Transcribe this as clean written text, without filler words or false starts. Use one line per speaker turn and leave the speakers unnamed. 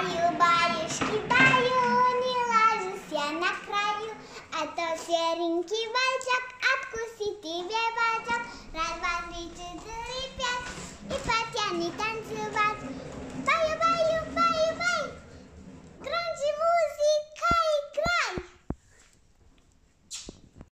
баюшки даю, не ложусь я на краю, а то серенький волчок откусит тебе бочок. Раз, два, три, четыре.